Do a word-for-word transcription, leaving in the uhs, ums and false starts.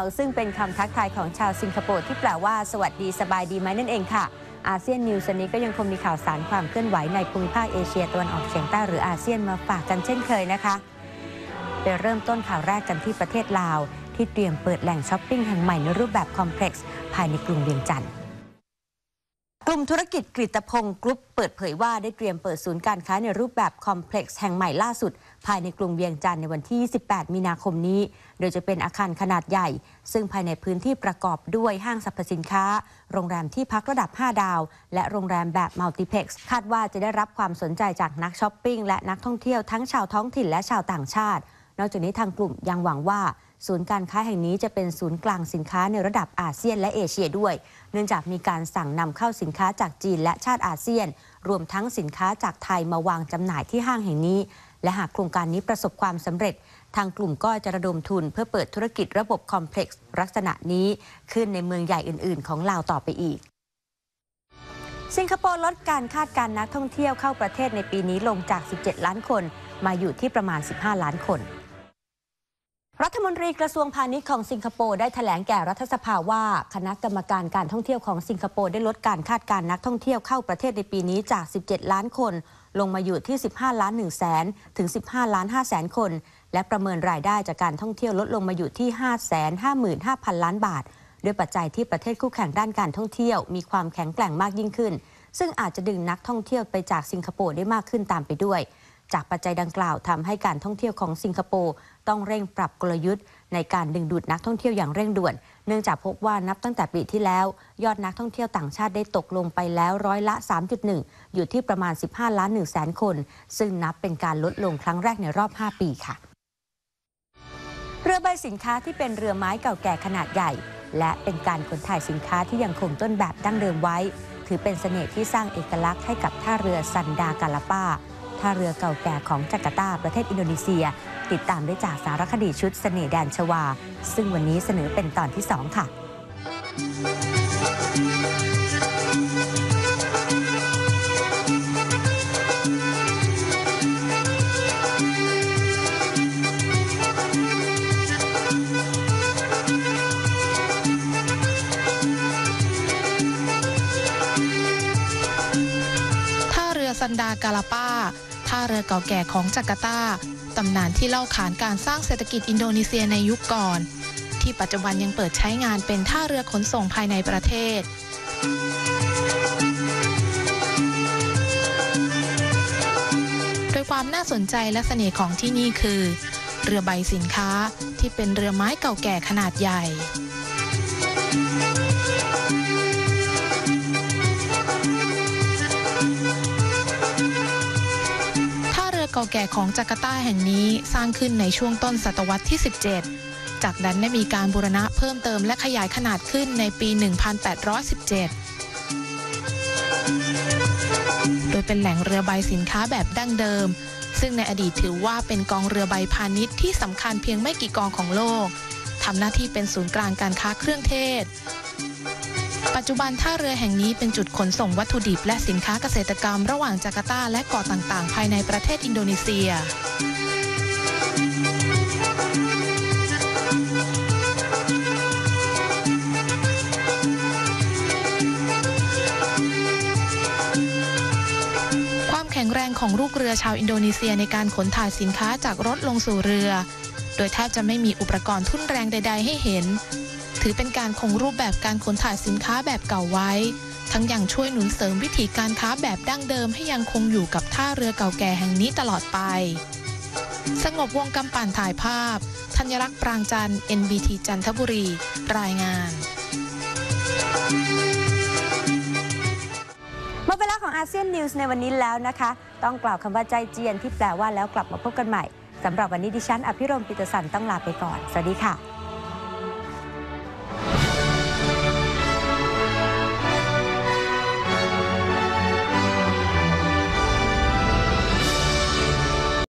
ซึ่งเป็นคำทักทายของชาวสิงคโปร์ที่แปลว่าสวัสดีสบายดีไหมนั่นเองค่ะอาเซียนนิวส์นี้ก็ยังคงมีข่าวสารความเคลื่อนไหวในภูมิภาคเอเชียตะวันออกเฉียงใต้หรืออาเซียนมาฝากกันเช่นเคยนะคะไปเริ่มต้นข่าวแรกกันที่ประเทศลาวที่เตรียมเปิดแหล่งช้อปปิ้งแห่งใหม่ในรูปแบบคอมเพล็กซ์ภายในกรุงเวียงจันทร์กลุ่มธุรกิจกฤตพงศ์กรุ๊ปเปิดเผยว่าได้เตรียมเปิดศูนย์การค้าในรูปแบบคอมเพล็กซ์แห่งใหม่ล่าสุดภายในกรุงเวียงจันทร์ในวันที่ยี่สิบแปดมีนาคมนี้โดยจะเป็นอาคารขนาดใหญ่ซึ่งภายในพื้นที่ประกอบด้วยห้างสรรพสินค้าโรงแรมที่พักระดับห้าดาวและโรงแรมแบบมัลติเพล็กซ์คาดว่าจะได้รับความสนใจจากนักช้อปปิ้งและนักท่องเที่ยวทั้งชาวท้องถิ่นและชาวต่างชาตินอกจากนี้ทางกลุ่มยังหวังว่าศูนย์การค้าแห่งนี้จะเป็นศูนย์กลางสินค้าในระดับอาเซียนและเอเชียด้วยเนื่องจากมีการสั่งนำเข้าสินค้าจากจีนและชาติอาเซียนรวมทั้งสินค้าจากไทยมาวางจำหน่ายที่ห้างแห่งนี้และหากโครงการนี้ประสบความสำเร็จทางกลุ่มก็จะระดมทุนเพื่อเปิดธุรกิจระบบคอมเพล็กซ์ลักษณะนี้ขึ้นในเมืองใหญ่อื่นๆของลาวต่อไปอีกสิงคโปร์ลดการคาดการณ์นักท่องเที่ยวเข้าประเทศในปีนี้ลงจากสิบเจ็ดล้านคนมาอยู่ที่ประมาณสิบห้าล้านคนรัฐมนตรีกระทรวงพาณิชย์ของสิงคโปร์ได้แถลงแก่รัฐสภาว่าคณะกรรมการการท่องเที่ยวของสิงคโปร์ได้ลดการคาดการณ์นักท่องเที่ยวเข้าประเทศในปีนี้จากสิบเจ็ดล้านคนลงมาอยู่ที่สิบห้าล้านหนึ่งแสนถึงสิบห้าล้านห้าแสนคนและประเมินรายได้จากการท่องเที่ยวลดลงมาอยู่ที่ ห้าแสนห้าหมื่นห้าพันล้านบาทด้วยปัจจัยที่ประเทศคู่แข่งด้านการท่องเที่ยวมีความแข็งแกร่งมากยิ่งขึ้นซึ่งอาจจะดึงนักท่องเที่ยวไปจากสิงคโปร์ได้มากขึ้นตามไปด้วยจากปัจจัยดังกล่าวทำให้การท่องเที่ยวของสิงคโปร์ต้องเร่งปรับกลยุทธ์ในการดึงดูดนักท่องเที่ยวอย่างเร่งด่วนเนื่องจากพบว่านับตั้งแต่ปีที่แล้วยอดนักท่องเที่ยวต่างชาติได้ตกลงไปแล้วร้อยละ สามจุดหนึ่ง อยู่ที่ประมาณสิบห้าล้านหนึ่งแสนคนซึ่งนับเป็นการลดลงครั้งแรกในรอบห้าปีค่ะเรือใบสินค้าที่เป็นเรือไม้เก่าแก่ขนาดใหญ่และเป็นการขนถ่ายสินค้าที่ยังคงต้นแบบดั้งเดิมไว้ถือเป็นเสน่ห์ที่สร้างเอกลักษณ์ให้กับท่าเรือซันดากาลาปาท่าเรือเก่าแก่ของจาการ์ตาประเทศอินโดนีเซียติดตามได้จากสารคดีชุดเสน่ห์แดนชวาซึ่งวันนี้เสนอเป็นตอนที่สองค่ะท่าเรือซันดากาลาปาท่าเรือเก่าแก่ของจาการ์ตาตำนานที่เล่าขานการสร้างเศรษฐกิจอินโดนีเซียในยุคก่อนที่ปัจจุบันยังเปิดใช้งานเป็นท่าเรือขนส่งภายในประเทศโดยความน่าสนใจและเสน่ห์ของที่นี่คือเรือใบสินค้าที่เป็นเรือไม้เก่าแก่ขนาดใหญ่เก่าแก่ของจาการ์ตาแห่งนี้สร้างขึ้นในช่วงต้นศตวรรษที่สิบเจ็ดจากนั้นได้มีการบูรณะเพิ่มเติมและขยายขนาดขึ้นในปีหนึ่งพันแปดร้อยสิบเจ็ดโดยเป็นแหล่งเรือใบสินค้าแบบดั้งเดิมซึ่งในอดีตถือว่าเป็นกองเรือใบพาณิชย์ที่สำคัญเพียงไม่กี่กองของโลกทำหน้าที่เป็นศูนย์กลางการค้าเครื่องเทศปัจจุบันท่าเรือแห่งนี้เป็นจุดขนส่งวัตถุดิบและสินค้าเกษตรกรรมระหว่างจาการ์ตาและเกาะต่างๆภายในประเทศอินโดนีเซียความแข็งแรงของลูกเรือชาวอินโดนีเซียในการขนถ่ายสินค้าจากรถลงสู่เรือโดยแทบจะไม่มีอุปกรณ์ทุ่นแรงใดๆให้เห็นถือเป็นการคงรูปแบบการขนถ่ายสินค้าแบบเก่าไว้ทั้งยังช่วยหนุนเสริมวิถีการค้าแบบดั้งเดิมให้ยังคงอยู่กับท่าเรือเก่าแก่แห่งนี้ตลอดไปสงบวงกำปั่นถ่ายภาพธัญลักษณ์ปรางจันทร์ เอ็น บี ที จันทบุรีรายงานหมดเวลาของอาเซียนนิวส์ในวันนี้แล้วนะคะต้องกล่าวคำว่าใจเจียนที่แปลว่าแล้วกลับมาพบกันใหม่สำหรับวันนี้ดิฉันอภิรมย์ ปิตรสันต้องลาไปก่อนสวัสดีค่ะ